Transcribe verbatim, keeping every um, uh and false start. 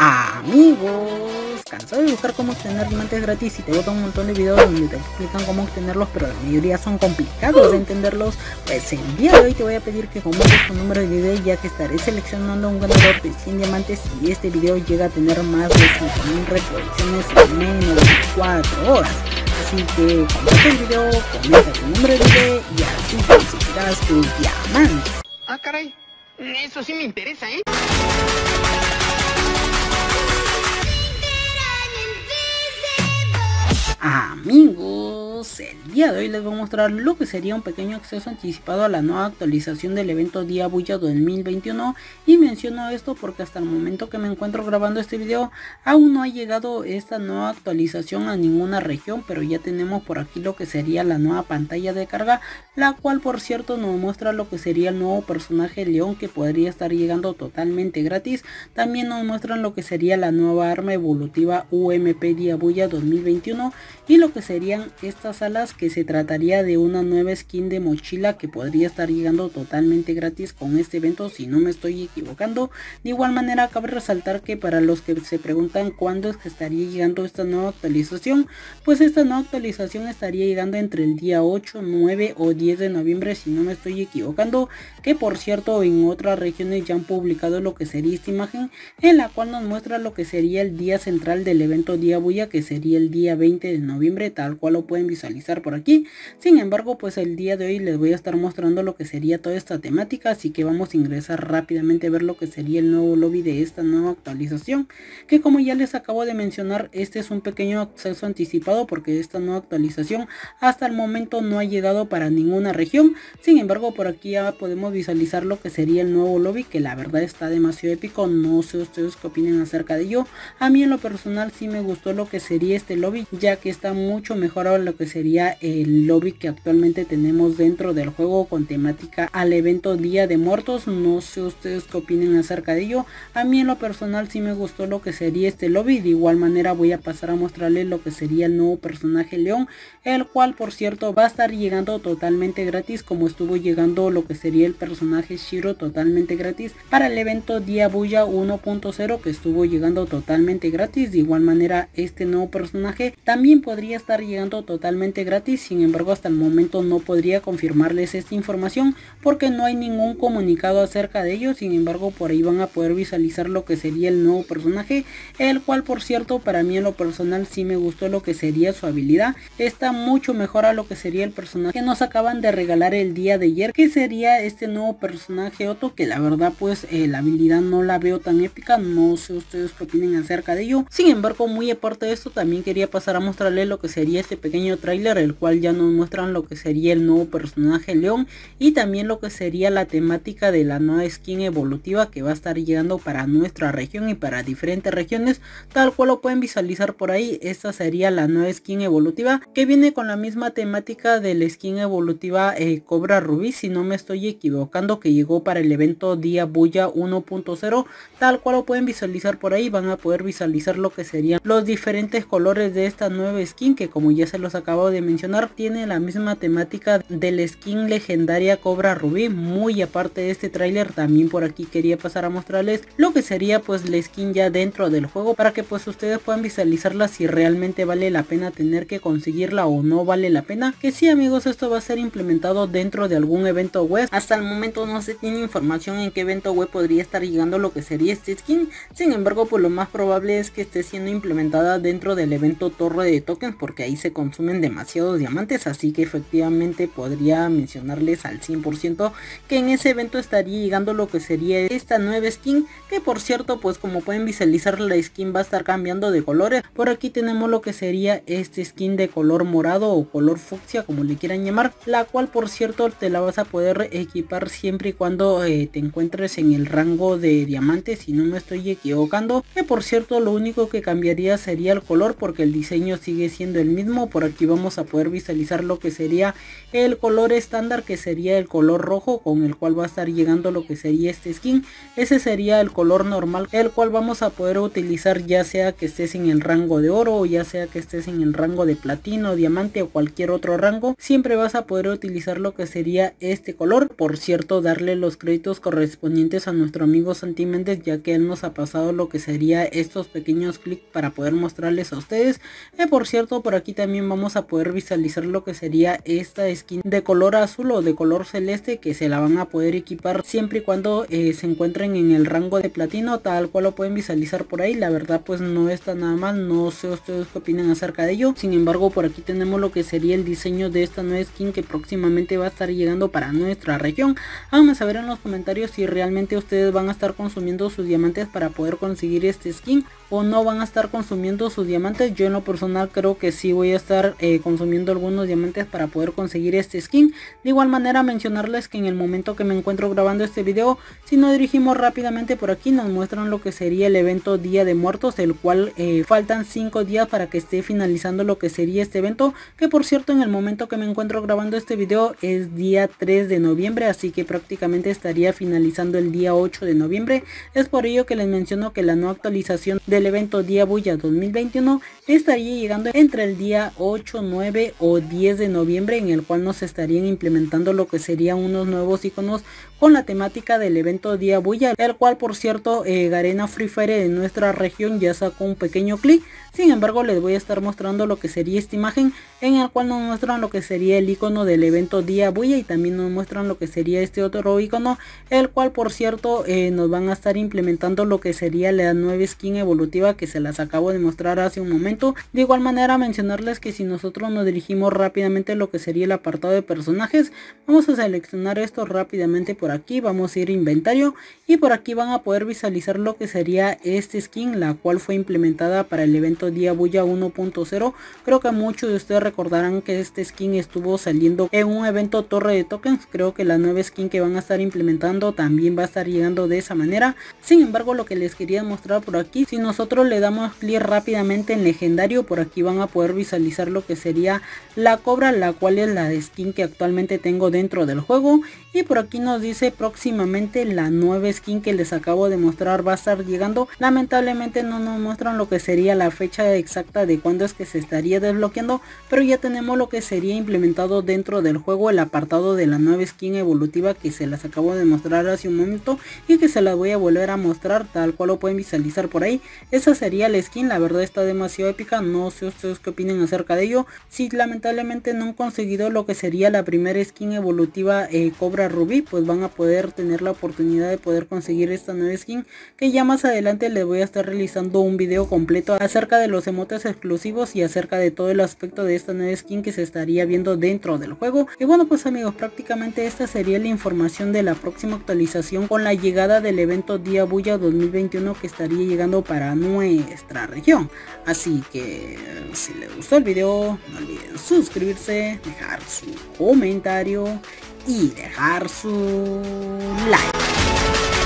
Amigos, cansado de buscar cómo obtener diamantes gratis y te botan un montón de videos donde te explican cómo obtenerlos, pero la mayoría son complicados de entenderlos. Pues el día de hoy te voy a pedir que comentes tu número de video, ya que estaré seleccionando un ganador de cien diamantes y este video llega a tener más de cinco mil reproducciones en menos de cuatro horas. Así que comparte el video, comenta tu número de video y así conseguirás tus diamantes. Ah, caray, eso sí me interesa, ¿eh? Amigos, el día de hoy les voy a mostrar lo que sería un pequeño acceso anticipado a la nueva actualización del evento Día Bulla dos mil veintiuno, y menciono esto porque hasta el momento que me encuentro grabando este video aún no ha llegado esta nueva actualización a ninguna región, pero ya tenemos por aquí lo que sería la nueva pantalla de carga, la cual por cierto nos muestra lo que sería el nuevo personaje León, que podría estar llegando totalmente gratis. También nos muestran lo que sería la nueva arma evolutiva U M P Día Bulla dos mil veintiuno y lo que serían estas alas, que se trataría de una nueva skin de mochila que podría estar llegando totalmente gratis con este evento, si no me estoy equivocando. De igual manera cabe resaltar que para los que se preguntan cuándo es que estaría llegando esta nueva actualización, pues esta nueva actualización estaría llegando entre el día ocho, nueve o diez de noviembre, si no me estoy equivocando, que por cierto en otras regiones ya han publicado lo que sería esta imagen, en la cual nos muestra lo que sería el día central del evento Día Bulla, que sería el día veinte de noviembre, tal cual lo pueden visualizar por aquí. Sin embargo, pues el día de hoy les voy a estar mostrando lo que sería toda esta temática, así que vamos a ingresar rápidamente a ver lo que sería el nuevo lobby de esta nueva actualización, que como ya les acabo de mencionar, este es un pequeño acceso anticipado porque esta nueva actualización hasta el momento no ha llegado para ninguna región. Sin embargo, por aquí ya podemos visualizar lo que sería el nuevo lobby, que la verdad está demasiado épico. No sé ustedes qué opinen acerca de ello. A mí en lo personal sí me gustó lo que sería este lobby, ya que está mucho mejorado lo que sería el lobby que actualmente tenemos dentro del juego con temática al evento Día de Muertos. No sé ustedes qué opinen acerca de ello. A mí en lo personal sí me gustó lo que sería este lobby. De igual manera voy a pasar a mostrarles lo que sería el nuevo personaje León, el cual por cierto va a estar llegando totalmente gratis, como estuvo llegando lo que sería el personaje Shiro totalmente gratis para el evento Día Bulla uno punto cero, que estuvo llegando totalmente gratis. De igual manera este nuevo personaje también podría estar llegando totalmente gratis. Sin embargo, hasta el momento no podría confirmarles esta información porque no hay ningún comunicado acerca de ello. Sin embargo, por ahí van a poder visualizar lo que sería el nuevo personaje, el cual por cierto para mí en lo personal sí me gustó lo que sería su habilidad. Está mucho mejor a lo que sería el personaje que nos acaban de regalar el día de ayer, que sería este nuevo personaje Otto, que la verdad pues eh, la habilidad no la veo tan épica. No sé ustedes qué opinen acerca de ello. Sin embargo, muy aparte de esto, también quería pasar a mostrarles lo que sería este pequeño tráiler, el cual ya nos muestran lo que sería el nuevo personaje León y también lo que sería la temática de la nueva skin evolutiva que va a estar llegando para nuestra región y para diferentes regiones, tal cual lo pueden visualizar por ahí. Esta sería la nueva skin evolutiva que viene con la misma temática de la skin evolutiva eh, Cobra Rubí, si no me estoy equivocando, que llegó para el evento Día Bulla uno punto cero, tal cual lo pueden visualizar por ahí. Van a poder visualizar lo que serían los diferentes colores de esta nueva skin, que como ya se los acabo de mencionar tiene la misma temática de la skin legendaria Cobra Rubí. Muy aparte de este tráiler, también por aquí quería pasar a mostrarles lo que sería pues la skin ya dentro del juego, para que pues ustedes puedan visualizarla si realmente vale la pena tener que conseguirla o no vale la pena. Que sí amigos, esto va a ser implementado dentro de algún evento web. Hasta el momento no se tiene información en qué evento web podría estar llegando lo que sería este skin. Sin embargo, pues lo más probable es que esté siendo implementada dentro del evento Torre de Tokens, porque ahí se consumen demasiados diamantes, así que efectivamente podría mencionarles al cien por ciento que en ese evento estaría llegando lo que sería esta nueva skin, que por cierto pues como pueden visualizar la skin va a estar cambiando de colores. Por aquí tenemos lo que sería este skin de color morado o color fucsia, como le quieran llamar, la cual por cierto te la vas a poder equipar siempre y cuando eh, te encuentres en el rango de diamantes, si no me estoy equivocando, que por cierto lo único que cambiaría sería el color porque el diseño sigue siendo el mismo. Por aquí vamos vamos a poder visualizar lo que sería el color estándar, que sería el color rojo, con el cual va a estar llegando lo que sería este skin. Ese sería el color normal, el cual vamos a poder utilizar ya sea que estés en el rango de oro o ya sea que estés en el rango de platino, diamante o cualquier otro rango. Siempre vas a poder utilizar lo que sería este color. Por cierto, darle los créditos correspondientes a nuestro amigo Santi Méndez, ya que él nos ha pasado lo que sería estos pequeños clics para poder mostrarles a ustedes. Eh, por cierto, por aquí también vamos a poder visualizar lo que sería esta skin de color azul o de color celeste, que se la van a poder equipar siempre y cuando eh, se encuentren en el rango de platino, tal cual lo pueden visualizar por ahí. La verdad pues no está nada mal, no sé ustedes qué opinan acerca de ello. Sin embargo, por aquí tenemos lo que sería el diseño de esta nueva skin que próximamente va a estar llegando para nuestra región. Háganme saber en los comentarios si realmente ustedes van a estar consumiendo sus diamantes para poder conseguir este skin o no van a estar consumiendo sus diamantes. Yo en lo personal creo que sí voy a estar eh, consumiendo algunos diamantes para poder conseguir este skin. De igual manera, mencionarles que en el momento que me encuentro grabando este video, si nos dirigimos rápidamente por aquí, nos muestran lo que sería el evento Día de Muertos, el cual eh, faltan cinco días para que esté finalizando lo que sería este evento, que por cierto en el momento que me encuentro grabando este video es día tres de noviembre, así que prácticamente estaría finalizando el día ocho de noviembre. Es por ello que les menciono que la nueva actualización del evento Día Bulla dos mil veintiuno estaría llegando entre el día ocho, nueve o diez de noviembre, en el cual nos estarían implementando lo que serían unos nuevos iconos con la temática del evento Día Bulla, el cual por cierto eh, Garena Free Fire de nuestra región ya sacó un pequeño clic. Sin embargo, les voy a estar mostrando lo que sería esta imagen, en el cual nos muestran lo que sería el icono del evento Día Bulla y también nos muestran lo que sería este otro icono, el cual por cierto eh, nos van a estar implementando lo que sería la nueva skin evolutiva que se las acabo de mostrar hace un momento. De igual manera, mencionarles que si nosotros nos dirigimos rápidamente a lo que sería el apartado de personajes, vamos a seleccionar esto rápidamente por aquí, vamos a ir a inventario y por aquí van a poder visualizar lo que sería este skin, la cual fue implementada para el evento Día Bulla uno punto cero. Creo que muchos de ustedes recordarán que este skin estuvo saliendo en un evento Torre de Tokens. Creo que la nueva skin que van a estar implementando también va a estar llegando de esa manera. Sin embargo, lo que les quería mostrar por aquí, si nosotros le damos clic rápidamente en legendario, por aquí van a poder visualizar lo que sería la cobra, la cual es la skin que actualmente tengo dentro del juego. Y por aquí nos dice próximamente la nueva skin que les acabo de mostrar va a estar llegando. Lamentablemente no nos muestran lo que sería la fecha exacta de cuándo es que se estaría desbloqueando, pero ya tenemos lo que sería implementado dentro del juego, el apartado de la nueva skin evolutiva que se las acabo de mostrar hace un momento y que se las voy a volver a mostrar, tal cual lo pueden visualizar por ahí. Esa sería la skin, la verdad está demasiado épica, no sé ustedes qué opinen acerca de ello. Si lamentablemente no han conseguido lo que sería la primera skin evolutiva eh, Cobra Rubí, pues van a poder tener la oportunidad de poder conseguir esta nueva skin, que ya más adelante les voy a estar realizando un video completo acerca de los emotes exclusivos y acerca de todo el aspecto de esta nueva skin que se estaría viendo dentro del juego. Y bueno pues amigos, prácticamente esta sería la información de la próxima actualización con la llegada del evento Día Bulla dos mil veintiuno que estaría llegando para nuestra región. Así que si les gustó el video, no olviden suscribirse, dejar su comentario y dejar su like.